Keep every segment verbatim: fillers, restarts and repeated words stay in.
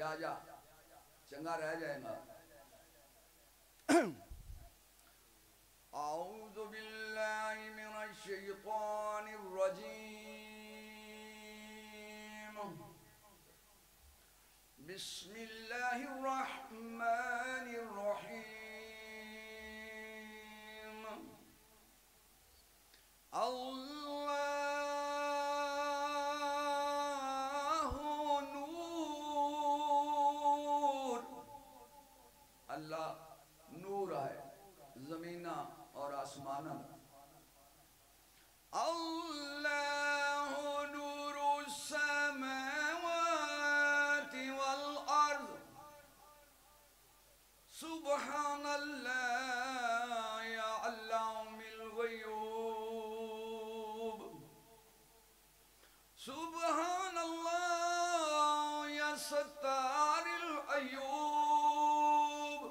آجا چنگا رہ جائے گا اعوذ باللہ من الشیطان الرجیم بسم اللہ الرحمن الرحیم اللہ نور اللہ نور ہے زمینہ اور آسمانہ اللہ نور السماوات والارض سبحان اللہ یعلم الغیوب سبحان اللہ یا ستار العیوب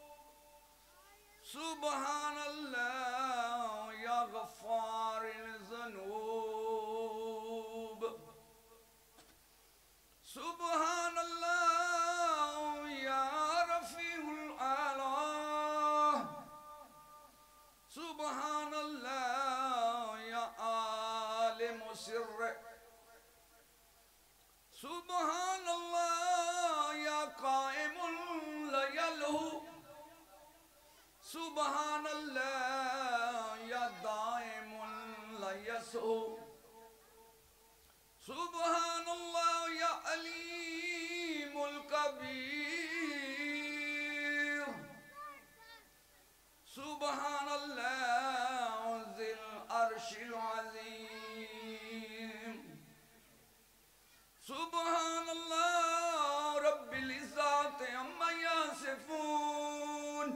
سبحان اللہ یا غفار الذنوب سبحان اللہ یا رفیع الاعلی سبحان اللہ یا عالم سر سبحان اللہ یا قائم لیلہ سبحان اللہ یا دائم لیسو سبحان اللہ یا علیم الکبیر سبحان اللہ ذی العرش العظیم سبحان اللہ رب العزت عما یصفون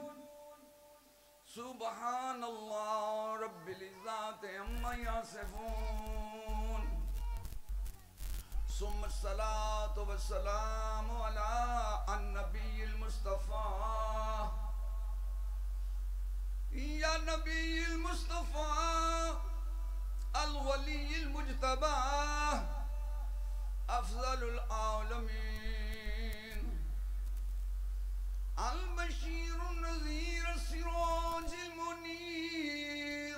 سبحان اللہ رب العزت عما یصفون ثم الصلاة والسلام على النبی المصطفى یا نبی المصطفى الولی المجتبى افضل العالمین البشیر النذیر السراج المنیر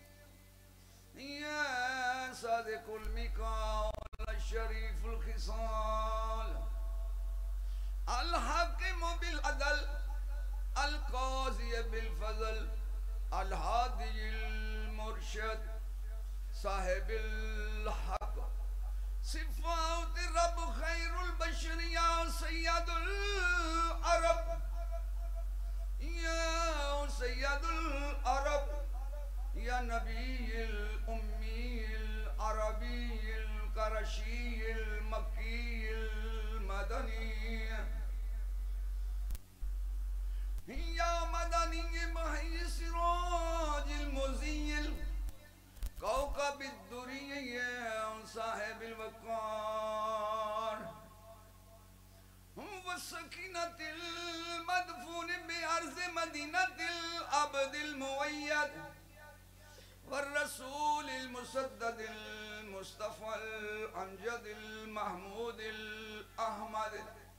یا صادق المقال الشریف الخصال الحاکم بالعدل القاضی بالفضل الہادی المرشد صاحب الحق صفات رب خیر البشر یا سید العرب یا سید العرب یا نبی الامی العربی القرشی المکی المدنی یا مدنی بحی سراج المزیل کوكب الدري صاحب الوقار والسكينة المدفون بأرض مدينة العبد المؤيد والرسول المسدد المصطفى الأمجد المحمود الأحمد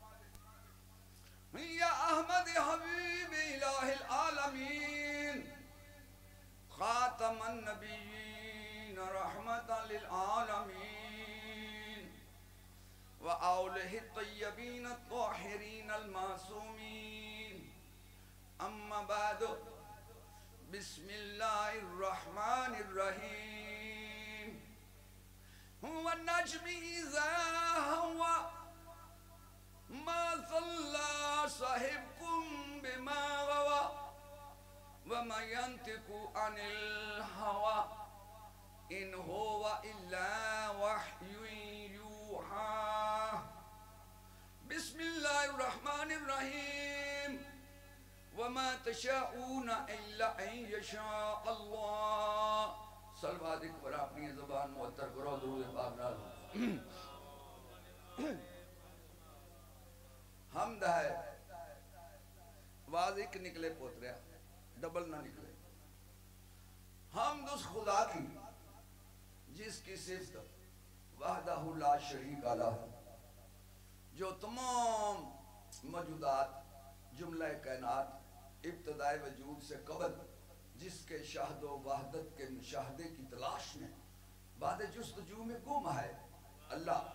يا أحمد حبيب إله العالمين خاتم النبيين رحمة للعالمين وآله الطيبين الطاهرين المعصومين أما بعد بسم الله الرحمن الرحيم هو النجم إذا هوى ما صلى صاحبكم بما غوى وما ينطق عن الهوى إن هو إلا وحي يوحى بسم الله الرحمن الرحيم وما تشاءون إلا أن يشاء الله صلوات پر اپنی زبان معطر کرو درود پاک نال حمد ہے واضح ایک نکلے پوتریا ڈبل نہ نکلے حمد اس خدا کی جس کی صفت وحدہ لا شریک الہ جو تمام موجودات جملہ کائنات ابتدائے وجود سے قبل جس کے شہد و وحدت کے مشاہدے کی تلاش میں بعد جستجو میں گم ہے اللہ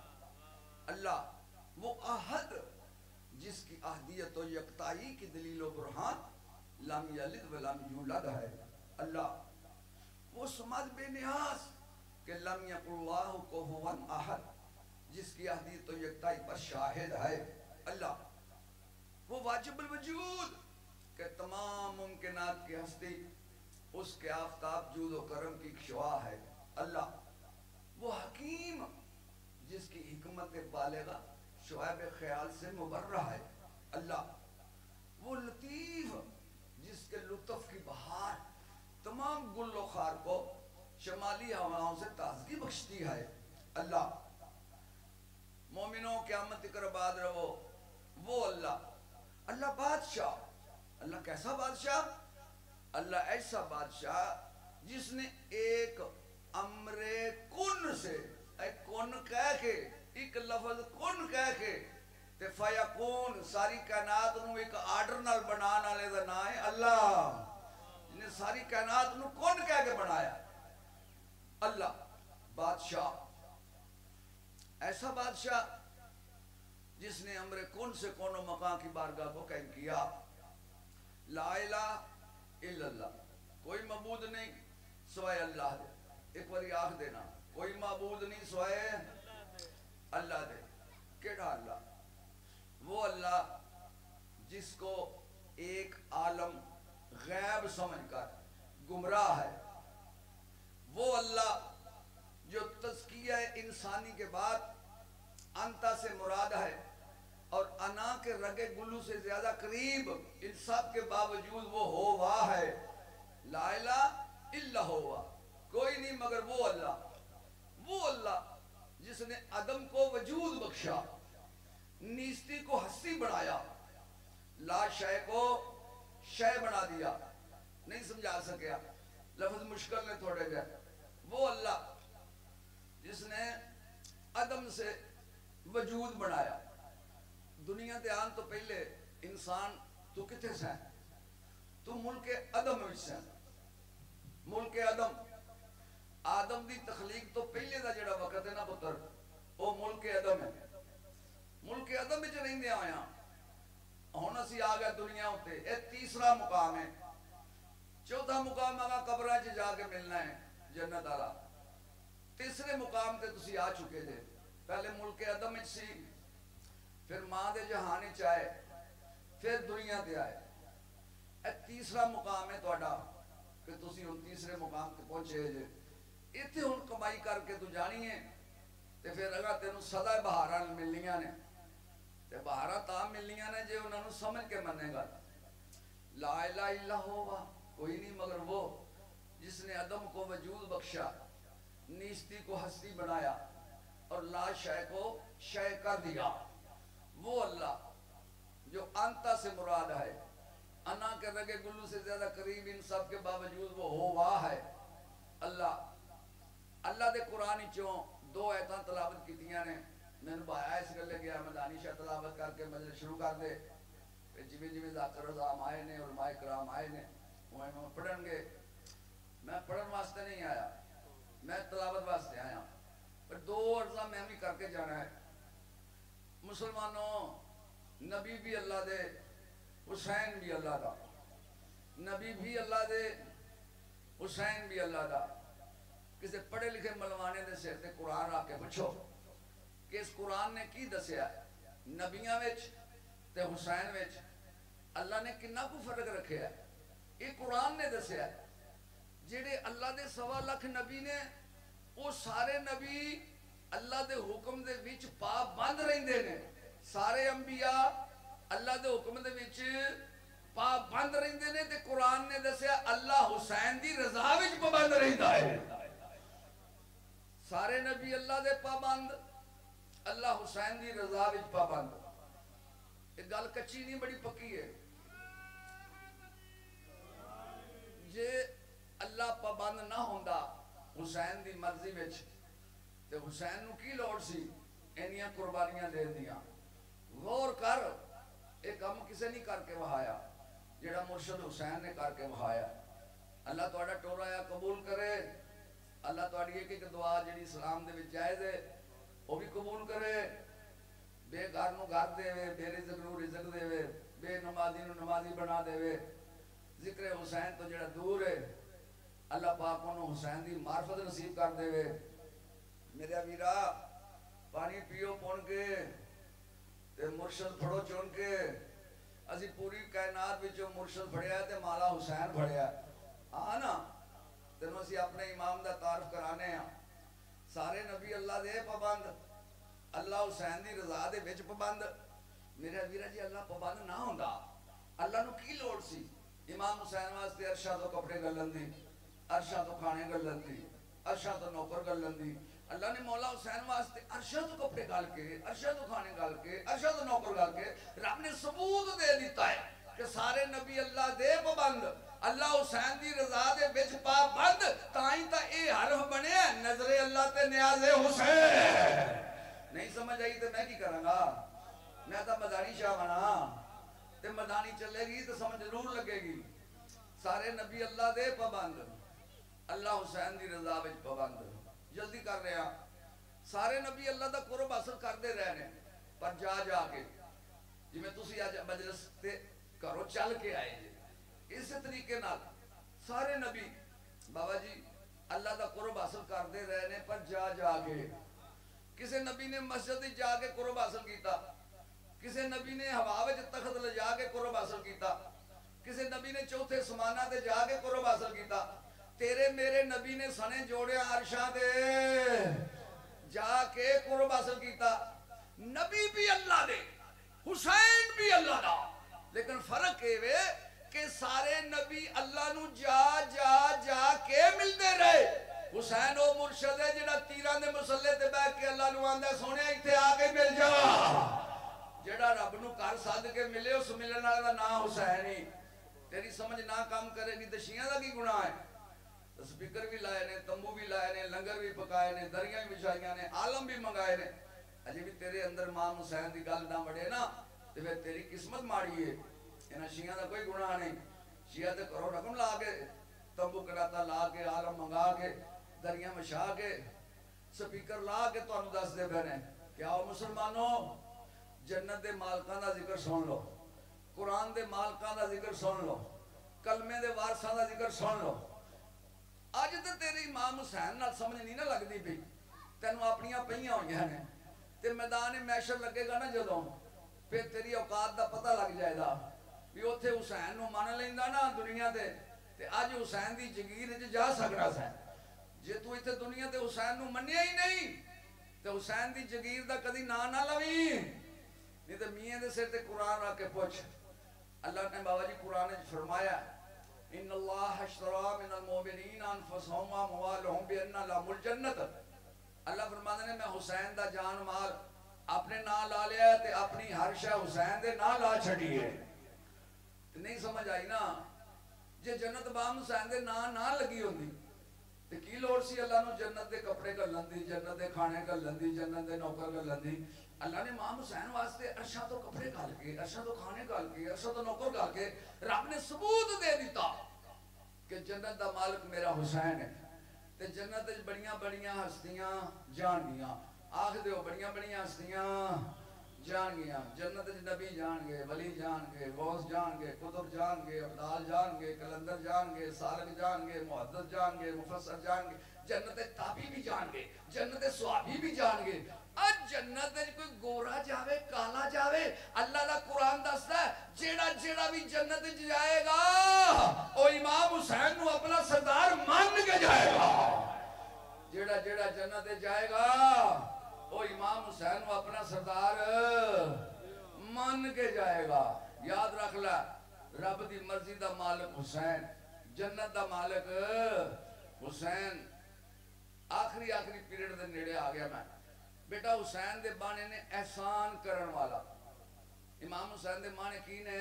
اللہ وہ احد جس کی احدیت و یکتائی کی دلیل و برہان لم یلد ولم یولد ہے اللہ وہ صمد بے نیاز کہ لم یکن اللہ کفوا احد جس کی احدیت و یکتائی پر شاہد ہے اللہ وہ واجب الوجود کہ تمام ممکنات کی ہستی اس کے آفتاب جود و کرم کی شعاع ہے اللہ وہ حکیم جس کی حکمت بالغہ شعائب خیال سے مبرہ ہے اللہ وہ لطیف جس کے لطف کی بہار تمام گل و خار کو شمالی ہواؤں سے تازگی بخشتی ہے اللہ مومنوں قیامت کر بعد رہو وہ اللہ اللہ بادشاہ اللہ کیسا بادشاہ اللہ ایسا بادشاہ جس نے ایک امر کن سے ایک کن کہہ کے ایک لفظ کن کہہ کے تے فیکون ساری کائنات نو ایک آرڈر نال بنانا لے دا نا ہے اللہ جن نے ساری کائنات نو کن کہہ کے بنایا اللہ بادشاہ ایسا بادشاہ جس نے امر کن سے کون و مقام کی بارگاہ کو قائم کیا لا الہ الا اللہ کوئی معبود نہیں سوائے اللہ دے ایک باری آخ دینا کوئی معبود نہیں سوائے اللہ دے کیڑا اللہ وہ اللہ جس کو ایک عالم غیب سمجھ کر گمراہ ہے وہ اللہ جو تزکیہ انسانی کے بعد انتا سے مراد ہے اور انا کے رگے گلو سے زیادہ قریب ان سب کے باوجود وہ ہوا ہے لا الہ الا ہوا کوئی نہیں مگر وہ اللہ وہ اللہ جس نے عدم کو وجود بخشا نیستی کو ہستی بنایا لا شے کو شے بنا دیا نہیں سمجھا سکیا لفظ مشکل نے تھوڑے گئے وہ اللہ جس نے عدم سے وجود بنایا دنیا دے آن تو پہلے انسان تو کتے سے ہیں تو ملک عدم وچ سے ملک عدم آدم دی تخلیق تو پہلے دا جڑا وقت ہے نا پتر وہ ملک عدم ہے ملک عدم وچ رہن دے آیا ہن اسی آ گئے دنیا ہوتے اے تیسرا مقام ہے چوتھا مقام آگا قبرہ چ جا کے ملنا ہے جنت والا تیسرے مقام تے تسی آ چکے جے پہلے ملک عدم وچ سی پھر ماں دے جہانی چاہے پھر دنیا تے آئے اے تیسرا مقام ہے تہاڈا کہ تسی ہن تیسرے مقام تے پہنچے جے ایتھے ہن کمائی کر کے تو جانی ہے تے پھر اگر تینوں سدا بہاراں ملنیاں نے تے بہاراں تا ملنیاں نے جے انہاں نوں سمجھ کے منے گا لا الہ الا ہوا کوئی نہیں مگر وہ جس نے عدم کو وجود بخشا نیستی کو ہستی بنایا اور لا شے کو شے کر دیا وہ اللہ جو انتا سے مراد ہے انا کے رگے گلو سے زیادہ قریب ان سب کے باوجود وہ ہوا ہے اللہ اللہ دے قرآن چوں دو ایتاں تلاوت کیتیاں نے میں نے بایا اس گلے گیا مدانی شاہ تلاوت کر کے مجلس شروع کر دے پھر جویں جویں ذاکر رضام آئے نے علماء کرام آئے نے وہ میں پڑھن گے میں پڑھن واسطے نہیں آیا میں تلاوت واسطے آیا پر دو عرضہ میں بھی کر کے جانا ہے مسلمانوں نبی بھی اللہ دے حسین بھی اللہ دا نبی بھی اللہ دے حسین بھی اللہ دا کسی پڑھے لکھے ملوانے دے سر تے قرآن آ کے پوچھو کہ اس قرآن نے کی دسیا ہے نبیاں وچ تے حسین وچ اللہ نے کنا کو فرق رکھے ہے یہ قرآن نے دسیا ہے جڑے اللہ دے سوا لکھ نبی نے وہ سارے نبی اللہ دے حکم دے وچ پابند رہندے نے سارے انبیاء اللہ دے حکم دے وچ پابند رہندے نے تے قرآن نے دسیا اللہ حسین دی رضا وچ پابند رہندا ہے سارے نبی اللہ دے پابند اللہ حسین دی رضا وچ پابند ایک گل کچی نہیں بڑی پکی ہے جے اللہ پابند نہ ہوندا حسین دی مرضی وچ تے حسین نو کی لوڑ سی اینیاں قربانیاں دے دیاں غور کر ایک کسے نہیں کر کے وہایا جڑا مرشد حسین نے کر کے وہایا. اللہ تہاڈا ٹورا یا قبول کرے. اللہ تہاڈی ایک ایک دعا جڑی اسلام دے وچ جائز ہے وہ بھی قبول کرے. بے گھر نو گھر دے وے, بے رزق نو رزق دے وے, بے نمازی نو نمازی بنا دے وے. ذکر حسین تو جڑا دور ہے اللہ پاک انہوں حسین دی معرفت نصیب کر دے وے. میرے ویرا پانی پیو پون کے تے مرشد پھڑو چون کے. اسی پوری کائنات وچوں مرشد پھڑیا تے مالا حسین پھڑیا. ہاں نا تینوں اسی اپنے امام دا تعارف کرانے ہیں. سارے نبی اللہ دے پابند, اللہ حسین دی رضا دے وچ پابند. میرے ویرا جی اللہ پابند نہ ہوندا اللہ نو کی لوڑ سی امام حسین واسطے عرشاں تو کپڑے گلن دی, عرشاں تو کھانے گلن دی, عرشاں تو نوکر گلن دی. اللہ نے مولا حسین واسطے عرشاں تو کپڑے گل کے, عرشاں تو کھانے گل کے, عرشاں تو نوکر گل کے رب نے ثبوت دے دیتا ہے کہ سارے نبی اللہ دے پابند, اللہ حسین دی رضا دے وچ پابند. تائیں تا اے حرف بنے نظر اللہ تے نیاز حسین. نہیں سمجھ آئی تے میں کی کروں گا؟ میں تا مدانی شاہ بنا تے مدانی چلے گی تو سمجھ ضرور لگے گی. سارے نبی اللہ دے پابند, اللہ حسین دی رضا وچ پابند. جلدی کر رہے ہیں. سارے نبی اللہ دا قرب حاصل کردے رہنے پر جا جا کے جی میں تسی آج مجلس تے کرو چل کے آئے جی. اس طریقے نال سارے نبی بابا جی اللہ دا قرب حاصل کردے رہنے پر جا جا کے. کسے نبی نے مسجد جا کے قرب حاصل کیتا, کسے نبی نے ہوا وچ تخت لے جا کے قرب حاصل کیتا, کسے نبی نے چوتھے سمانہ تے جا کے قرب حاصل کیتا. تیرے میرے نبی نے سنے جوڑے عرشاں دے جا کے قرب حاصل کیتا. نبی بھی اللہ دے, حسین بھی اللہ دا, لیکن فرق اے وے کہ سارے نبی اللہ نو جا جا جا کے ملتے رہے. حسین او مرشد ہے جڑا تیران دے مسلح تے بیٹھ کے اللہ نو آندا سونے ایتھے آ کے مل جا. جڑا رب نو کر سد کے ملے اس ملن والے دا نام حسین ہی. تیری سمجھ نہ کام کرے گی تے شیعہ دا کی گناہ ہے؟ سپیکر بھی لائے نے, تمبو بھی لائے نے, لنگر بھی پکائے نے, دریاں بھی بچھائیاں نے, عالم بھی منگائے نے. اجے بھی تیرے اندر امام حسین دی گل نہ بڑھے نا تے پھر تیری قسمت ماڑی ہے. انہاں شیعہ دا کوئی گناہ نہیں. شیعہ تے کرو رقم لا کے, تمبو کراتا لا کے, عالم منگا کے, دریاں مچھا کے, سپیکر لا کے تانوں دس دے پے نے کہ آؤ مسلمانوں جنت دے مالکاں دا ذکر سن لو, قرآن دے مالکاں دا ذکر سن لو, کلمے دے وارثاں دا ذکر سن لو. اج تے تیرے امام حسین نال سمجھ نہیں نہ لگدی پئی, تینوں اپنیاں پئیاں ہوئیاں نے تے میدان محشر لگے گا نا جدوں پھر تیری اوقات دا پتہ لگ جائے گا بھی اوتھے حسین نو من لیندا نا دنیا تے تے اج حسین دی جگیر وچ جا سکدا سی. جے تو ایتھے دنیا تے حسین نو منیا ہی نہیں تے حسین دی جگیر دا کدی نا نہ لویں. نہیں تے میاں دے سر تے قرآن رکھ کے پوچھ. اللہ نے بابا جی قرآن وچ فرمایا ان اللہ اشترى من المؤمنین انفسهم واموالهم بان لهم الجنت. اللہ فرماتے ہیں میں حسین دا جان مال اپنے نام لا لیا تے اپنی ہر شے حسین دے نام لا چھڑی ہے. نہیں سمجھ آئی نا؟ جے جنت بام حسین دے نام نہ لگی ہوندی تے کی لوڑ سی اللہ نو جنت دے کپڑے گلن دی, جنت دے کھانے گلن دی, جنت دے نوکر گلن دی. اللہ نے امام حسین واسطے عرشاں تو کپڑے گل کے, عرشاں تو کھانے گل کے, عرشاں تو نوکر گل کے رب نے ثبوت دے دیتا کہ جنت دا مالک میرا حسین ہے. تے جنت وچ بڑیاں بڑیاں ہستیاں جان گیاں. آکھ دیو بڑیاں بڑیاں ہستیاں جان گیاں. جنت وچ نبی جان گے, ولی جان گے, غوث جان گے, قطب جان گے, ابدال جان گے, کلندر جان گے, سالک جان گے, محدث جان گے, مفسر جان گے. جنت تابی بھی جان گے, جنت صحابی بھی جان گے. اج جنت وچ کوئی گورا جاوے کالا جاوے اللہ دا قرآن دسدا ہے جیڑا جیڑا بھی جنت وچ جائے گا او امام حسین نو اپنا سردار مان کے جائے گا. جیڑا جیڑا جنت وچ جائے گا او امام حسین نو اپنا سردار مان کے جائے گا. یاد رکھ لے رب دی مرضی دا مالک حسین, جنت دا مالک حسین. آخری آخری پیریڈ دے نیڑے آ گیا میں. بیٹا حسین دے بانے نے احسان کرن والا. امام حسین دے مانے کی نے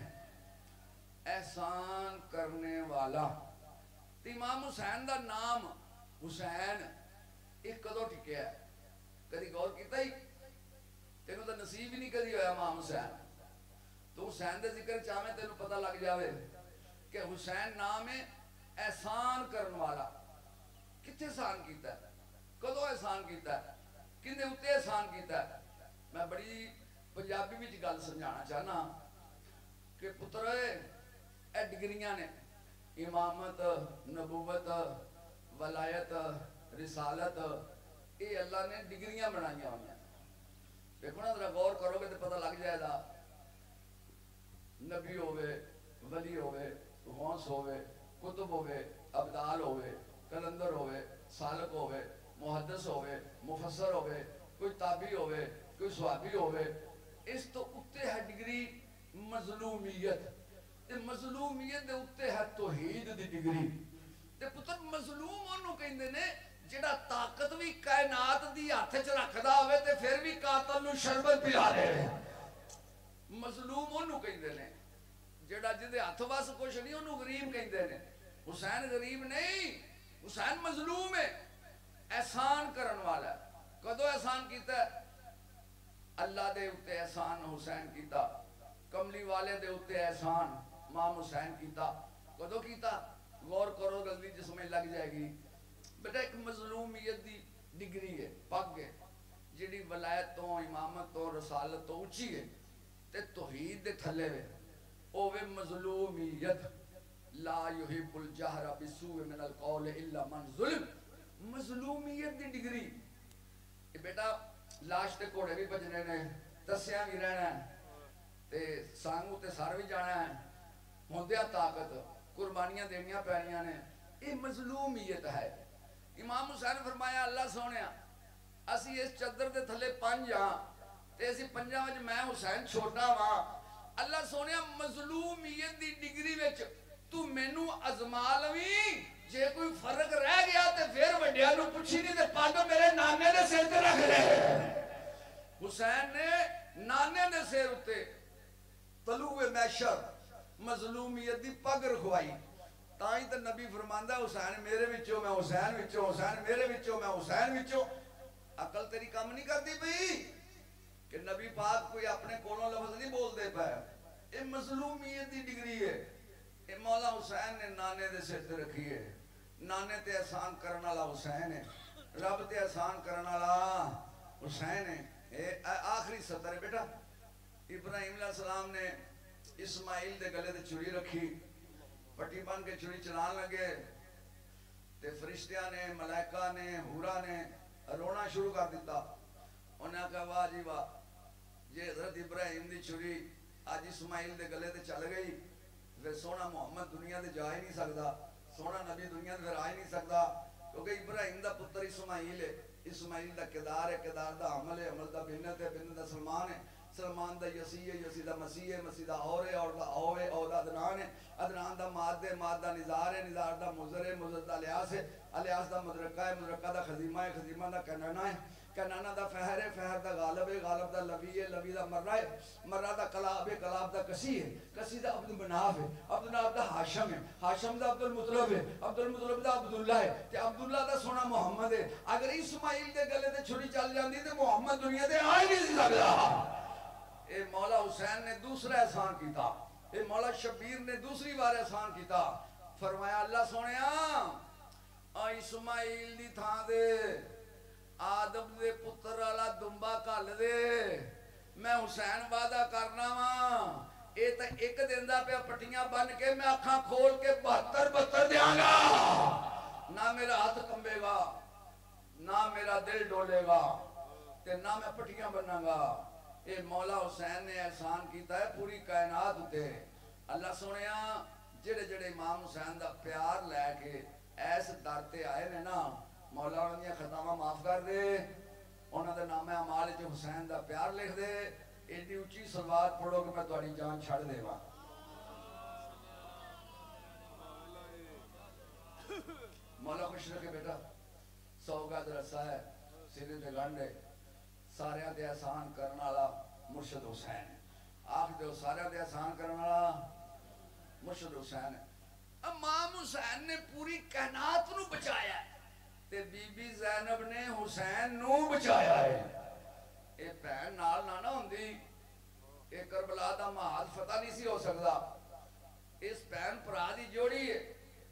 احسان کرنے والا. تے امام حسین دا نام حسین ایک کدو ٹھکیا ہے؟ کدی غور کیتا ہی؟ تینوں تو نصیب ہی نہیں کدی ہویا امام حسین. تو حسین دے ذکر چاہمیں تینوں پتہ لگ جاوے کہ حسین نام ہے احسان کرن والا. کتھے احسان کیتا ہے؟ کدو احسان کیتا ہے؟ کنے اتے احسان کیتا ہے؟ میں بڑی پنجابی میں گل سمجھانا چاہنا کہ پتر اے ڈگریاں نے امامت، نبوت، ولایت، رسالت، اے اللہ نے ڈگریاں بنائیاں ہوئی ہیں. دیکھو نا ذرا غور کرو گے تو پتہ لگ جائے گا. نبی ہوئے، ولی ہوئے، غوث ہوئے، کتب ہوئے، ابدال ہوئے، کلندر ہوئے، سالک ہوئے، محدث ہوئے، مفسر ہوئے، کوئی تابعی ہوئے، کوئی صحابی ہوئے. اس تو اتے ہے ڈگری مظلومیت. تے مظلومیت دے اتے ہے توحید دی ڈگری. تے پتر مظلوم انہوں کہندے نے جڑا طاقت بھی کائنات دی ہاتھ چ رکھدا ہوئے تے پھر بھی قاتل نو شربت پلا رہے. مظلوم انہوں کہندے نے جڑا جدے ہاتھ واس کچھ نہیں انہوں غریب کہندے نے. حسین غریب نہیں، حسین مظلوم ہے، احسان کرن والا ہے. کدو احسان کیتا ہے؟ اللہ دے اتے احسان حسین کیتا. کملی والے دے اتے احسان امام حسین کیتا. کدو کیتا؟ غور کرو جلدی جس میں لگ جائے گی. بیٹا ایک مظلومیت دی ڈگری ہے، پگ ہے، جڑی ولایت تو امامت تو رسالت تو اونچی ہے تے توحید دے تھلے وے اوے مظلومیت. لا یحب الجہر بالسوء من القول الا من ظلم. مظلومیت دی ڈگری. بیٹا لاش تے کوڑے بھی بجنے نے، تسیاں بھی رہنا ہے تے سانگو تے سار بھی جانا ہے، ہوندیا طاقت قربانیاں دینیاں پینیاں نے. یہ مظلومیت ہے. امام حسین فرمایا اللہ سونیا اسی اس چدر دے تھلے پنج ہاں تے اسی پنجاں وچ میں حسین چھوٹا ہاں. اللہ سونیا مظلومیت دی ڈگری وچ تو مینوں ازما لویں. جے کوئی فرق رہ گیا تے پھر وڈیاں نوں پوچھی نہیں تے پگ میرے نانے دے سر تے رکھ لے. حسین نے نانے دے سر اتے طلوع محشر مظلومیت دی پگ رکھوائی. تائیں تے نبی فرماندا حسین میرے وچوں میں حسین وچوں، حسین میرے وچوں میں حسین وچوں. عقل تیری کام نہیں کرتی پئی کہ نبی پاک کوئی اپنے کولوں لفظ نہیں بول دے پایا. یہ مظلومیت دی ڈگری ہے. یہ مولا حسین نے نانے دے سر تے رکھی ہے. نانے تے احسان کرن والا حسین ہے، رب تے احسان کرن والا حسین ہے. اے آخری سطر ہے بیٹا. ابراہیم علیہ السلام نے اسماعیل دے گلے تے چھری رکھی، پٹی بن کے چھری چلان لگے تے فرشتیاں نے، ملائکہ نے، حورا نے رونا شروع کر دیتا. انہاں کہا واہ جی واہ، جے حضرت ابراہیم دی چھری آج اسماعیل دے گلے تے چل گئی پھر سونا محمد دنیا دے جا ہی نہیں سکتا، سونا نبی دنیا دے آ ہی نہیں سکتا. کیونکہ ابراہیم دا پتر اسماعیل ہے، اسماعیل دا کردار ہے، کردار دا عمل ہے، عمل دا بنت ہے، بنت دا سلمان ہے، سلمان دا یسیح ہے، یسیح دا مسیح ہے، مسیح دا اور ہے، اور دا او ہے، او دا عدنان ہے، عدنان دا ماد ہے، ماد دا نظار ہے، نظار دا مزر ہے، مزر دا الیاس ہے، الیاس دا مدرکہ ہے، مدرکہ دا خزیمہ ہے، خزیمہ دا کنانا ہے، کنانا دا فہر ہے، فہر دا غالب ہے، غالب دا لوی ہے، لوی دا مرہ ہے، مرہ دا کلاب ہے، کلاب دا کسی ہے، کسی دا عبد مناف ہے، عبد مناف دا حاشم ہے، حاشم دا عبد المطلب ہے، عبد المطلب دا عبداللہ ہے، تے عبداللہ دا سونا محمد ہے. اگر اسماعیل دے گلے تے چھری چل جاندی تے محمد دنیا دے آئی نہیں سکتا. اے مولا حسین نے دوسرا احسان کیتا. اے مولا شبیر نے دوسری بار احسان کیتا. فرمایا اللہ سونیا اسماعیل دی تھان دے آدم دے پتر والا دمبا کھل دے. میں حسین وعدہ کرنا وا اے تے ایک دن دا پیا پٹیاں بن کے میں اکھاں کھول کے بہتر بہتر دیاں گا. نہ میرا ہاتھ کمبے گا، نہ میرا دل ڈولے گا، تے نہ میں پٹیاں بناں گا. اے مولا حسین نے احسان کیتا ہے پوری کائنات ہوتے. اللہ سنیا جڑے جڑے امام حسین دا پیار لے کے ایس درتے آئے نے نا، مولا انہوں نے خطامہ معاف کر دے، انہوں نے نام اعمال جو حسین دا پیار لکھ دے. ایڈی اچھی صلوات پڑھو کہ میں تہاڈی جان چھڑ دے گا. مولا خوش رکھے بیٹا. سو گز رسا ہے، سینے تے گنڈ ہے، سارے دے احسان کرنے والا مرشد حسین ہے. آخ دے سارے دے احسان کرنے والا مرشد حسین ہے. امام حسین نے پوری کائنات نو بچایا ہے تے بی بی زینب نے حسین نو بچایا ہے. اے بہن نال نہ نہ ہوندی یہ کربلا دا محاذ فتح نہیں سی ہو سکتا. اس بہن بھرا دی جوڑی ہے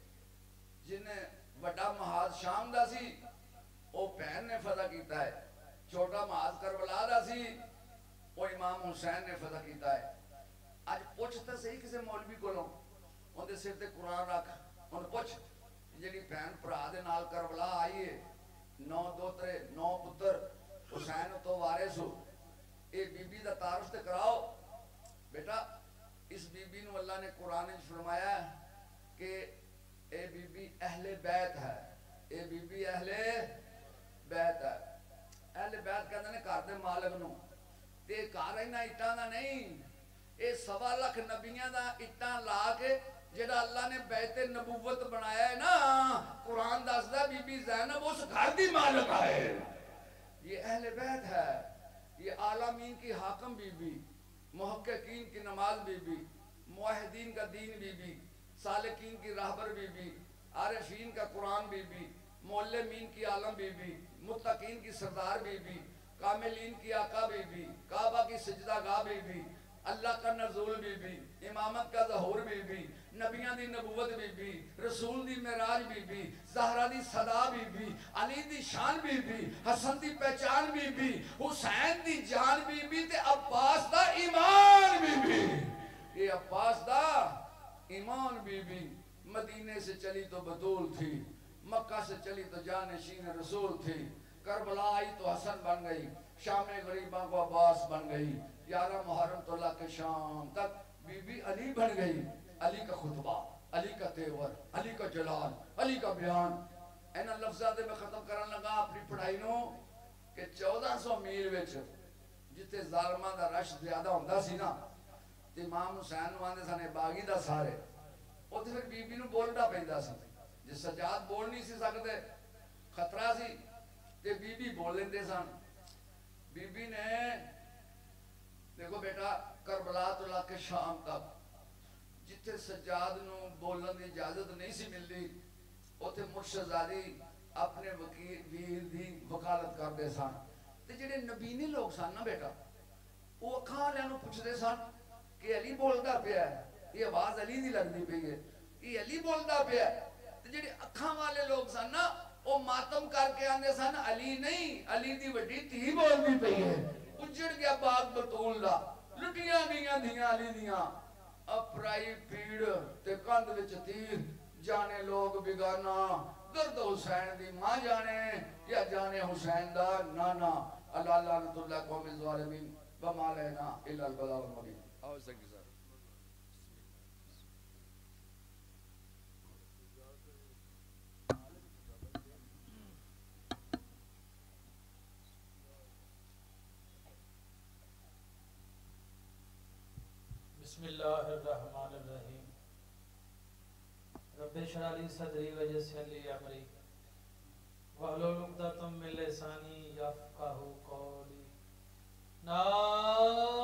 جنہیں بڑا محاذ شام دا سی وہ بہن نے فتح کیتا ہے. چھوٹا محاذ کربلا دا سی وہ امام حسین نے فتح کیتا ہے. آج پوچھتا صحیح کسے مولوی کو لوں ان دے سر تے قرآن رکھ ان پوچھ جیڑی بہن بھرا دے نال کربلا آئیے نو دوترے نو پتر حسین تو وارث ہو اے بی بی دا تعارف تے کراؤ. بیٹا اس بی بی نو اللہ نے قرآن میں فرمایا کہ اے بی بی اہل بیت ہے. اے بی بی اہل بیت ہے. اہل بیت کہتے ہیں گھر دے مالک نو تے گھر اینا اٹاں دا نہیں. اے سوا لکھ نبیاں دا اٹاں لا کے جڑا اللہ نے بیت نبوت بنایا ہے نا قرآن دسدا بی بی زینب اس گھر دی مالک ہے. یہ اہل بیت ہے. یہ عالمین کی حاکم بی بی محققین کی نماز بی بی موحدین کا دین بی بی سالکین کی راہبر بی بی عارفین کا قرآن بی بی معلمین کی عالم بی بی متقین کی سردار بی بی کاملین کی آقا بی بی کعبہ کی سجدہ گاہ بی بی اللہ کا نزول بی بی امامت کا ظہور بی بی نبیان دی نبوت بی بی رسول دی معراج بی بی زہرہ دی صدا بی بی علی دی شان بی بی حسن دی پہچان بی بی حسین دی جان بی بی تے عباس دا ایمان بی بی. یہ عباس دا ایمان بی بی مدینے سے چلی تو بطول تھی مکہ سے چلی تو جانشین رسول تھی. کربلا آئی تو حسن بن گئی شام غریباں کو عباس بن گئی. یارہ محرم تو اللہ کے شام تک بی بی علی بن گئی. علی کا خطبہ علی کا تیور علی کا جلال علی کا بیان. اینا لفظہ دے میں ختم کرن لگا اپنی پڑھائی نو کہ چودہ سو میل ویچ جتے ظالمہ دا رش زیادہ ہوندہ سی نا تے امام حسین واندے سانے باغی دا سارے وہ تے پھر بی بی نو بولنا پہندہ سی جس سجاد بول نہیں سی سکتے خطرہ سی تے بی بی بول لیندے سان. بی بی نے دیکھو بیٹا کربلا تو لا کے شام تک جتھے سجاد نو بولن دی اجازت نہیں سی ملدی اوتھے مرشدزادی اپنے وکیل ویر دی وکالت کر دے سان. تے جڑے نبینے لوگ سان نا بیٹا وہ اکھاں لیانو پوچھ دے سان کہ علی بولدا پیا ہے یہ آواز علی دی لگدی پئی ہے یہ علی بولدا پیا ہے. تے جڑے اکھاں والے لوگ سان نا وہ ماتم کر کے آندے سان علی نہیں علی دی وڈی تھی بولدی پئی ہے. اجڑ گیا باغ بطول دا لٹیاں گئیاں دھیاں علی دیاں اپرائی پیڑ تے کند وچ تیر جانے لوگ بگانا درد حسین دی ماں جانے یا جانے حسین دا نانا. اللہ لعنت اللہ قوم الظالمین وما لینا الا البلاغ المبین. آؤ سکی سر بسم اللہ الرحمن الرحیم. رب اشرح لی صدری ویسر لی امری واحلل عقدۃ من لسانی یفقہوا قولی. نعرہ